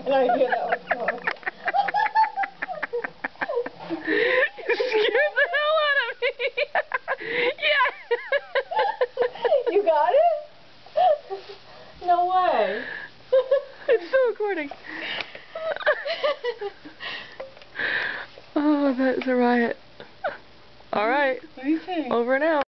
And I knew that was close. You scared the hell out of me. Yeah. You got it? No way. It's still recording. Oh, that is a riot. All right. What do you think? Over and out.